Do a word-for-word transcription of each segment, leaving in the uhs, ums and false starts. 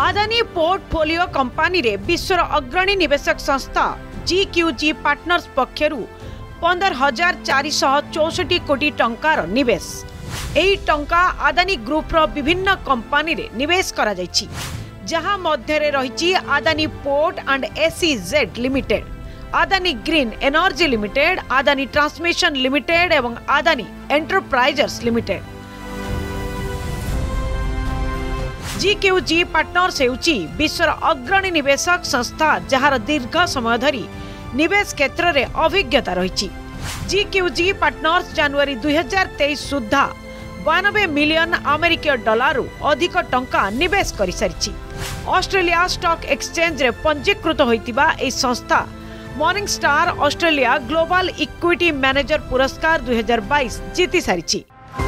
Adani portfolio company रे विश्वर अग्रणी निवेशक संस्था जी क्यू जी पार्टनर्स पक्षरु पंदर हजार चार सौ चौसठ कोटी टंकार निवेश। एही टंका आदानी ग्रुप रो विभिन्न कंपनी रे निवेश करा जायछि, जहां मध्य रे रहिछि Adani port and SEZ limited, Adani green energy limited, Adani transmission limited एवं Adani enterprises limited. G Q G partners हेउछि विश्वर अग्रणी निवेशक संस्था जहार दीर्घ समय धरी निवेश क्षेत्र में अभिज्ञता रही। जी क्यू जी पार्टनर्स जनवरी दुई हजार तेईस सुधा बानबे मिलियन अमेरिकीय डॉलर अधिक टंका निवेश कर सारी। ऑस्ट्रेलिया स्टॉक एक्सचेंज रे पंजीकृत होइतिबा ए संस्था morning star Australia global equity manager पुरस्कार दुई हजार बाईस जीति सारी।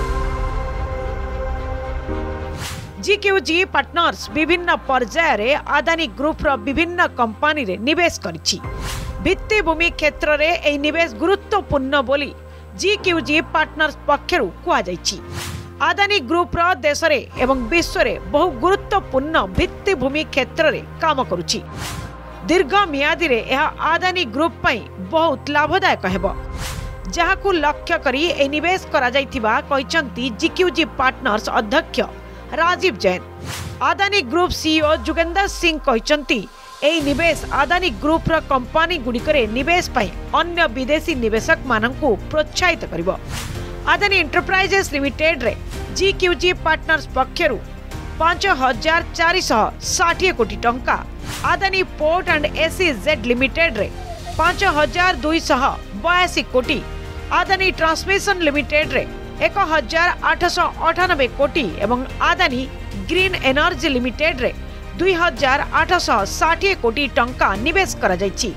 जी क्यू जी पार्टनर्स विभिन्न पर्याय रे आदानी ग्रुप रो विभिन्न कंपनी रे निवेश करिछि। भित्तिभूमि क्षेत्र रे एही निवेश गुरुत्वपूर्ण बोली जी क्यू जी पार्टनर्स पक्षरु कुआ जायछि। आदानी ग्रुप रो देश रे एवं विश्व रे बहु गुरुत्वपूर्ण भित्तिभूमि क्षेत्र रे काम करुछि। दीर्घ मियादी रे यह आदानी ग्रुप पई बहुत लाभदायक हेबो, जहाकु लक्ष्य करी ए निवेश करा जायथिबा कहिसंती जी क्यू जी पार्टनर्स अध्यक्ष राजीव जैन। आदानी ग्रुप सीईओ जुगेंदर सिंह कहिसंती एही निवेश आदानी ग्रुप रो कंपनी गुड़िकरे निवेश पई अन्य विदेशी निवेशक माननकु प्रोत्साहित करिवो। आदानी एंटरप्राइजेस लिमिटेड रे जी क्यू जी पार्टनर्स पक्षरु पांच हजार चार सौ साठ कोटी टंका, Adani port and SEZ limited रे पांच हजार दुई सौ बयासी कोटी, आदानी ट्रांसमिशन लिमिटेड रे एक हजार आठ सौ अठानबे कोटी एवं आदानी ग्रीन एनर्जी लिमिटेड रे दुई हजार आठ सौ साठ कोटी टंका निवेश करा जायछि।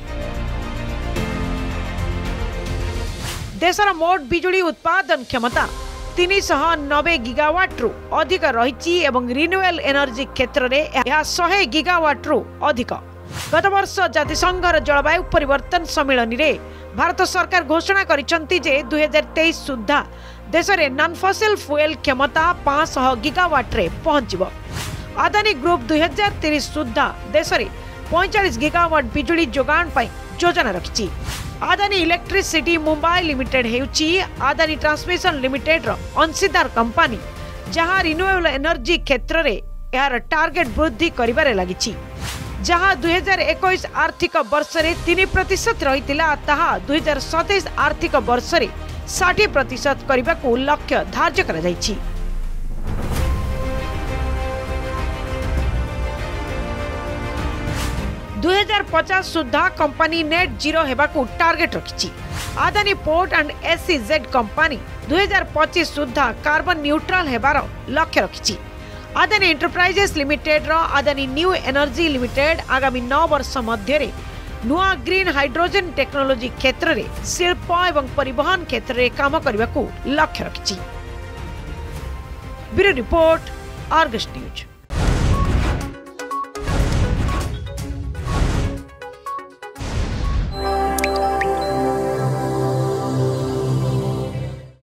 देशर मोट बिजुली उत्पादन क्षमता तीन सौ नब्बे गीगावाट रु अधिक रही एवं रिन्यूएबल एनर्जी क्षेत्र रे यह सौ गीगावाट रु अधिक। गत वर्ष जातिसंघर जलवायु परिवर्तन सम्मेलन रे भारत सरकार घोषणा करिसंती जे दुई हजार तेईस सुधा देश में नॉन फसिल फुएल क्षमता पांच सौ गीगावाट रे पहुंचब। आदानी ग्रुप दुई हजार तीस सुधा देश में पैंतालीस गीगावाट बिजुली जोगाण पर योजना रखी। आदानी इलेक्ट्रिसिटी मुंबई लिमिटेड हेउची आदानी ट्रांसमिशन लिमिटेड रो अंशीदार कंपनी, जहां रिन्यूएबल एनर्जी क्षेत्र में यार टार्गेट वृद्धि करिबारे लागिछि। जहां दुई हजार इक्कीस आर्थिक वर्ष रे तीन प्रतिशत रहितिला ताहा दुई हजार सतैश आर्थिक वर्ष रे साठ प्रतिशत करने को लक्ष्य धार्य करा जायछि। दुई हजार पचास सुधा कंपनी नेट जीरो हेबाकू टार्गेट रखिछि। Adani port and SEZ company दुई हजार पच्चीस सुधा कार्बन न्यूट्रल हेबार लक्ष्य रखिछि। आदानी एंटरप्राइजेस लिमिटेड रो आदानी न्यू एनर्जी लिमिटेड आगामी नौ वर्ष मध्य नुआ ग्रीन हाइड्रोजन टेक्नोलोजी क्षेत्र में शिल्प एवं परिवहन क्षेत्र में काम करने को लक्ष्य रखिछि। Bureau report, Argus news.